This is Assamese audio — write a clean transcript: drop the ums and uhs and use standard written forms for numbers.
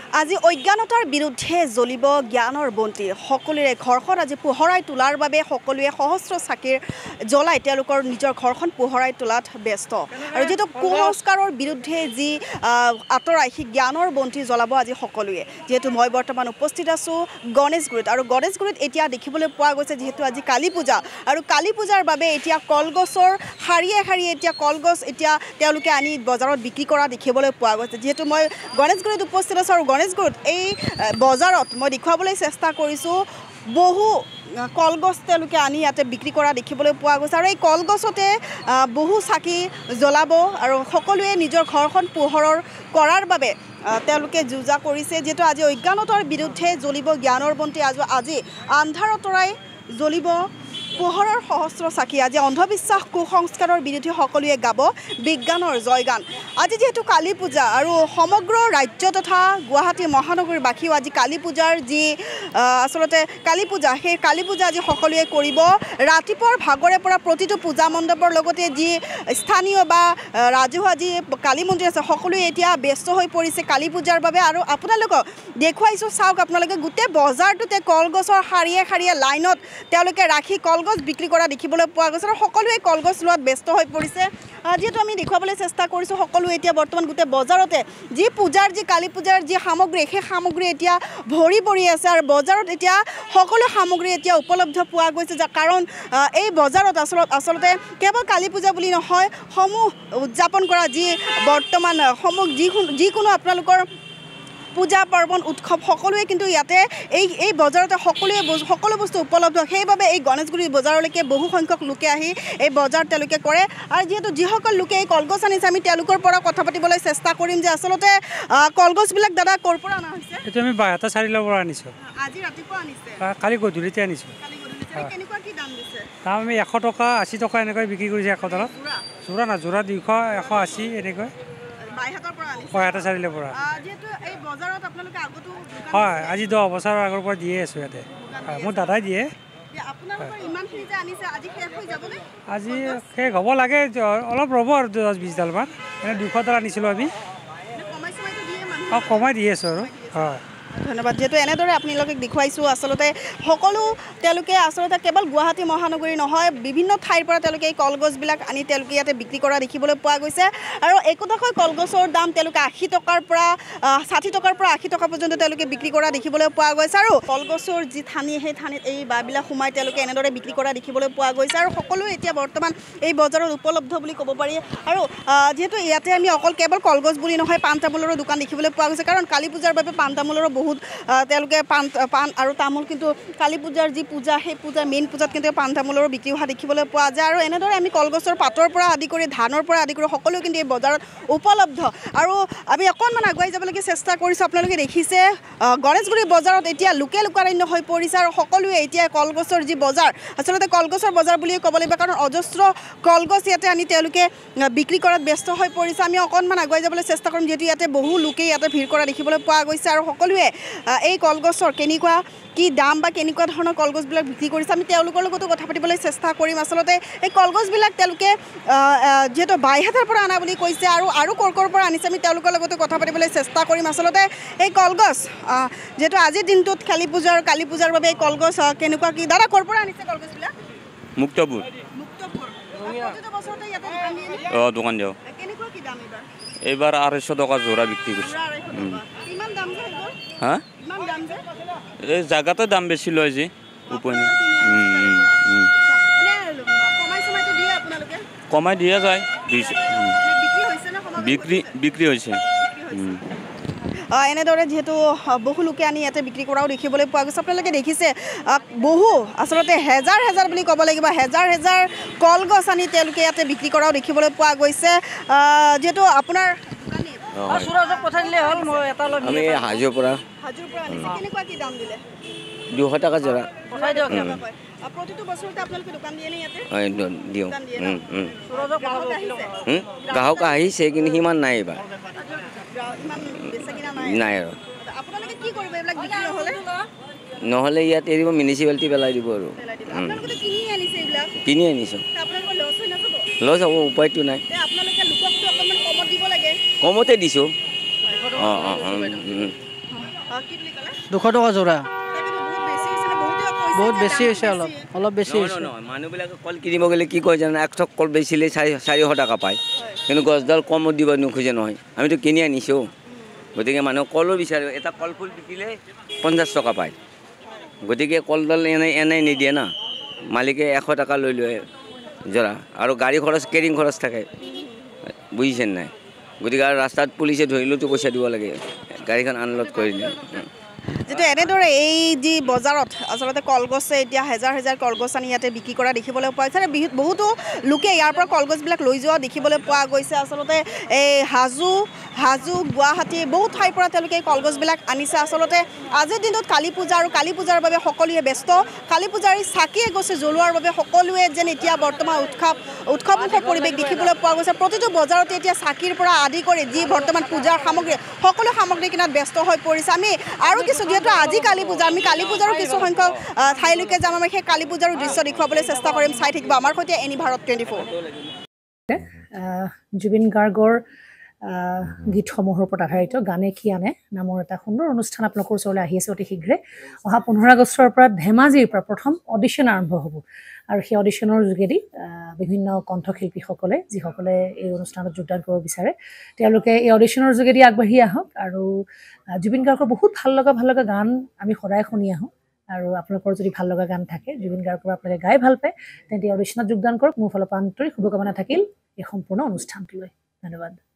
আজি অজ্ঞানতাৰ বিৰুদ্ধে জ্বলিব জ্ঞানৰ বন্তি সকলোৰে ঘৰখন আজি পোহৰাই তোলাৰ বাবে সকলোৱে সহস্ৰ চাকিৰ জ্বলাই তেওঁলোকৰ নিজৰ ঘৰখন পোহৰাই তোলাত ব্যস্ত আৰু যেটো কুসংস্কাৰৰ বিৰুদ্ধে যি আতৰাই সেই জ্ঞানৰ বন্তি জ্বলাব আজি সকলোৱে যেটো মই বৰ্তমান উপস্থিত আছো গণেশগুৰিত আৰু গণেশগুৰিত এতিয়া দেখিবলৈ পোৱা গৈছে যেহেতু আজি কালী পূজা আৰু কালী পূজাৰ বাবে এতিয়া কলগছৰ হাৰিয়ে হাৰিয়ে এতিয়া কলগছ এতিয়া তেওঁলোকে আনি বজাৰত বিক্ৰী কৰা দেখিবলৈ পোৱা গৈছে যেহেতু মই গণেশগুৰিত উপস্থিত আছো আৰু গণেশগুৰিত এই বজাৰত মই দেখুৱাবলৈ চেষ্টা কৰিছো বহু কলগছ তেওঁলোকে আনি ইয়াতে বিক্ৰী কৰা দেখিবলৈ পোৱা গৈছে আৰু এই কলগছতে বহু চাকি জ্বলাব আৰু সকলোৱে নিজৰ ঘৰখন পোহৰৰ কৰাৰ বাবে তেওঁলোকে যুঁজা কৰিছে যেটো আজি অজ্ঞানতাৰ বিৰুদ্ধে জ্বলিব জ্ঞানৰ বন্তি আজি আন্ধাৰ আঁতৰাই জ্বলিব পোহৰৰ সহস্ৰ চাকি আজি অন্ধবিশ্বাস কুসংস্কাৰৰ বিৰুদ্ধে সকলোৱে গাব বিজ্ঞানৰ জয়গান আজি যেহেতু কালী পূজা আৰু সমগ্ৰ ৰাজ্য তথা গুৱাহাটী মহানগৰীৰ বাসীও আজি কালী পূজাৰ যি আসলতে কালী পূজা সেই কালী পূজা আজি সকলোৱে কৰিব ৰাতিপুৱাৰ ভাগৰে পৰা প্ৰতিটো পূজা মণ্ডপৰ লগতে যি স্থানীয় বা ৰাজহুৱা যি কালী মন্দিৰ আছে সকলোৱে এতিয়া ব্যস্ত হৈ পৰিছে কালী পূজাৰ বাবে আৰু আপোনালোকক দেখুৱাইছো চাওক আপোনালোকে গোটেই বজাৰটোতে কলগছৰ হাৰিয়ে হাৰিয়ে লাইনত তেওঁলোকে ৰাখি কলগছ বিক্ৰী কৰা দেখিবলৈ পোৱা গৈছে আৰু সকলোৱে কলগছ লোৱাত ব্যস্ত হৈ পৰিছে যেহেতু আমি দেখুৱাবলৈ চেষ্টা কৰিছোঁ সকলো এতিয়া বৰ্তমান গোটেই বজাৰতে যি পূজাৰ যি কালী পূজাৰ যি সামগ্ৰী সেই সামগ্ৰী এতিয়া ভৰি পৰি আছে আৰু বজাৰত এতিয়া সকলো সামগ্ৰী এতিয়া উপলব্ধ পোৱা গৈছে কাৰণ এই বজাৰত আচলতে কেৱল কালী পূজা বুলি নহয় সমূহ উদযাপন কৰা যি বৰ্তমান সমূহ যিকোনো আপোনালোকৰ পূজা পাৰ্বণ উৎসৱ সকলোৱে কিন্তু ইয়াতে এই বজাৰতে সকলো বস্তু উপলব্ধ সেইবাবে এই গণেশগুৰি বজাৰলৈকে বহু সংখ্যক লোকে আহি এই বজাৰ তেওঁলোকে কৰে আৰু যেহেতু যিসকল লোকে এই কলগছ আনিছে আমি তেওঁলোকৰ পৰা কথা পাতিবলৈ চেষ্টা কৰিম যে আচলতে কলগছবিলাক দাদা ক'ৰ পৰা অনা হৈছে এইটো আমি বাইহাটা চাৰিলৰ পৰা আনিছোঁ আজি ৰাতিপুৱা আনিছে কালি গধূলিতে আনিছোঁ কেনেকুৱা কি দাম দিছে দাম আমি 100 টকা 80 টকা এনেকৈ বিক্ৰী কৰিছে এক তলত যোৰা না যোৰা 200 180 এনেকৈ বাইহাটা চাৰিলৰ পৰা হয় আজি 10 বছৰৰ আগৰ পৰা দিয়ে আছোঁ ইয়াতে মোৰ দাদাই দিয়ে আজি শেষ হ'ব লাগে অলপ ৰ'ব আৰু 10-20 ডালমান এনে 200 ডাল আনিছিলোঁ আমি কমাই দি আছোঁ আৰু হয় ধন্যবাদ যেহেতু এনেদৰে আপোনালোকক দেখুৱাইছোঁ আচলতে সকলো তেওঁলোকে আচলতে কেৱল গুৱাহাটী মহানগৰী নহয় বিভিন্ন ঠাইৰ পৰা তেওঁলোকে এই কলগছবিলাক আনি তেওঁলোকে ইয়াতে বিক্ৰী কৰা দেখিবলৈ পোৱা গৈছে আৰু একোটাকৈ কলগছৰ দাম তেওঁলোকে 80 টকাৰ পৰা 60 টকাৰ পৰা 80 টকা পৰ্যন্ত তেওঁলোকে বিক্ৰী কৰা দেখিবলৈ পোৱা গৈছে আৰু কলগছৰ যি ঠানি সেই ঠানিত এই বাবিলাক সোমাই তেওঁলোকে এনেদৰে বিক্ৰী কৰা দেখিবলৈ পোৱা গৈছে আৰু সকলোৱে এতিয়া বৰ্তমান এই বজাৰত উপলব্ধ বুলি ক'ব পাৰি আৰু যেহেতু ইয়াতে আমি অকল কেৱল কলগছ বুলি নহয় পাণ তামোলৰো দোকান দেখিবলৈ পোৱা গৈছে কাৰণ কালী পূজাৰ বাবে পাণ তামোলৰো বহুত তেওঁলোকে পাণ আৰু তামোল কিন্তু কালী পূজাৰ যি পূজা সেই পূজা মেইন পূজাত কিন্তু পাণ তামোলৰো বিক্ৰী হোৱা দেখিবলৈ পোৱা যায় আৰু এনেদৰে আমি কলগছৰ পাতৰ পৰা আদি কৰি ধানৰ পৰা আদি কৰি সকলো কিন্তু এই বজাৰত উপলব্ধ আৰু আমি অকণমান আগুৱাই যাবলৈকে চেষ্টা কৰিছোঁ আপোনালোকে দেখিছে গণেশগুৰি বজাৰত এতিয়া লোকাৰণ্য হৈ পৰিছে আৰু সকলোৱে এতিয়া কলগছৰ যি বজাৰ আচলতে কলগছৰ বজাৰ বুলিয়ে ক'ব লাগিব কাৰণ অজস্ৰ কলগছ ইয়াতে আনি তেওঁলোকে বিক্ৰী কৰাত ব্যস্ত হৈ পৰিছে আমি অকণমান আগুৱাই যাবলৈ চেষ্টা কৰিম যিহেতু ইয়াতে বহু লোকে ইয়াতে ভিৰ কৰা দেখিবলৈ পোৱা গৈছে আৰু সকলোৱে এই কলগছৰ কেনেকুৱা কি দাম বা কেনেকুৱা ধৰণৰ কলগছবিলাক বিক্ৰী কৰিছে আমি তেওঁলোকৰ লগতো কথা পাতিবলৈ চেষ্টা কৰিম আচলতে এই কলগছবিলাক তেওঁলোকে যেহেতু বাইহাটাৰ পৰা অনা বুলি কৈছে আৰু ক'ৰ পৰা আনিছে আমি তেওঁলোকৰ লগতো কথা পাতিবলৈ চেষ্টা কৰিম আচলতে এই কলগছ যেহেতু আজিৰ দিনটোত কালী পূজাৰ বাবে এই কলগছ কেনেকুৱা কি দাদা ক'ৰ পৰা আনিছে কলগছবিলাক মুক্তপুৰ দোকান দিওঁ এইবাৰ 250 টকা যোৰা বিক্ৰী কৰিছে হা এই জায়গাতে দাম বেশি লয় যে উপনি কমাই দিয়া যায় বিক্ৰী হৈছে এনেদৰে যেহেতু বহু লোকে আনি ইয়াতে বিক্ৰী কৰাও দেখিবলৈ পোৱা গৈছে আপোনালোকে দেখিছে বহু আচলতে হেজাৰ বুলি ক'ব লাগিব হেজাৰ কলগছ আনি তেওঁলোকে ইয়াতে বিক্ৰী কৰাও দেখিবলৈ পোৱা গৈছে যেহেতু আপোনাৰ আমি হাজোৰ পৰা কেনেকুৱা কি দাম দিলে 200 টকা যোৰা প্ৰতিটো বছৰতে আপোনালোকে দোকান দিয়ে নে ইয়াতে দিওঁ গ্ৰাহক আহিছে কিন্তু সিমান নাই এইবাৰ নাই আৰু আপোনালোকে কি কৰিব এইবিলাক বিক্ৰী নহ'লে ইয়াত এৰিব মিউনিচিপালিটি পেলাই দিব আৰু কিনি আনিছোঁ লছ হ'ব উপায়টো নাই কমতে দিছোঁ কি বুলি ক'লে 200 টকা যোৰা তাকেতো বহুত বেছি হৈছে নে বহুতে কৈছে বহুত যে বেছি দাম হৈছে অলপ বেছি নহয় হৈছে নহয় মানুহবিলাকে কল কিনিব গ'লে কি কয় জানে 100 কল বেচিলে 400 টকা পায় কিন্তু গছডাল কমত দিব নোখোজে নহয় আমিতো কিনি আনিছোঁ গতিকে মানুহ কলো বিচাৰে এটা কল ফুল বিকিলে 50 টকা পায় গতিকে কলডাল এনেই নিদিয়ে না মালিকে 100 টকা লৈ লয় জৰা আৰু গাড়ী খৰচ কেৰিং খৰচ থাকে বুজিছে নাই গতিকে আৰু ৰাস্তাত পুলিচে ধৰিলেওতো পইচা দিব লাগে গাড়ীখন আনলোড কৰিলে যেটো এনেদৰে এই যি বজাৰত আচলতে কলগছে এতিয়া হেজাৰ হেজাৰ কলগছ আনি ইয়াতে বিক্ৰী কৰা দেখিবলৈ পোৱা গৈছে বহুতো লোকে ইয়াৰ পৰা কলগছবিলাক লৈ যোৱা দেখিবলৈ পোৱা গৈছে আচলতে এই হাজো গুৱাহাটী বহুত ঠাইৰ পৰা তেওঁলোকে এই কলগছবিলাক আনিছে আচলতে আজিৰ দিনত কালী পূজা আৰু কালী পূজাৰ বাবে সকলোৱে ব্যস্ত কালী পূজাৰ এই চাকি এগছি জ্বলোৱাৰ বাবে সকলোৱে যেন এতিয়া বৰ্তমান উৎসৱমুখৰ পৰিৱেশ দেখিবলৈ পোৱা গৈছে প্ৰতিটো বজাৰতে এতিয়া চাকিৰ পৰা আদি কৰি যি বৰ্তমান পূজাৰ সামগ্ৰী সকলো সামগ্ৰী কিনাত ব্যস্ত হৈ পৰিছে আমি আৰু কিছু যিহেতু আজি কালী পূজা আমি কালী পূজাৰো কিছু সংখ্যক ঠাইলৈকে যাম আমি সেই কালী পূজাৰো দৃশ্য দেখুৱাবলৈ চেষ্টা কৰিম চাই থাকিব আমাৰ সৈতে এনি ভাৰত 24 জুবিন গাৰ্গৰ গীতসমূহৰ ওপৰত আধাৰিত গানে কি আনে নামৰ এটা সুন্দৰ অনুষ্ঠান আপোনালোকৰ ওচৰলৈ আহি আছে অতি শীঘ্ৰে অহা 15 আগষ্টৰ পৰা ধেমাজিৰ পৰা প্ৰথম অডিশ্যন আৰম্ভ হ'ব আৰু সেই অডিশ্যনৰ যোগেদি বিভিন্ন কণ্ঠশিল্পীসকলে যিসকলে এই অনুষ্ঠানত যোগদান কৰিব বিচাৰে তেওঁলোকে এই অডিশ্যনৰ যোগেদি আগবাঢ়ি আহক আৰু জুবিন গাৰ্গৰ বহুত ভাল লগা গান আমি সদায় শুনি আহোঁ আৰু আপোনালোকৰ যদি ভাল লগা গান থাকে জুবিন গাৰ্গৰ আপোনালোকে গাই ভাল পায় তেন্তে অডিশ্যনত যোগদান কৰক মোৰ ফালৰ পৰা আন্তৰিক শুভকামনা থাকিল এই সম্পূৰ্ণ অনুষ্ঠানটোলৈ ধন্যবাদ